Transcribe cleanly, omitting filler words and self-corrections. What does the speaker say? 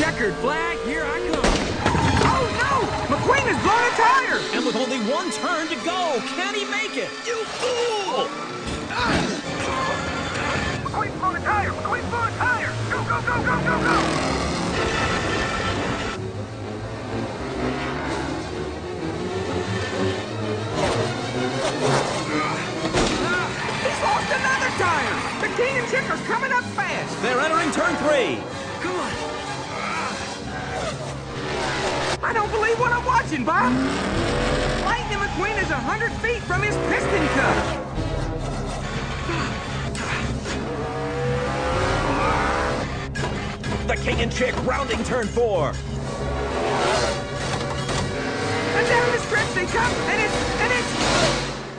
Checkered flag, here I come. Oh, no! McQueen has blown a tire! And with only one turn to go, can he make it? You fool! McQueen's blown a tire! McQueen's blown a tire! Go, go, go, go, go, go! He's lost another tire! The King and Chick are coming up fast! They're entering turn 3. Come on! I don't believe what I'm watching, Bob! Lightning McQueen is 100 feet from his piston cup! The King and Chick rounding turn 4. And down the stretch they come, and it's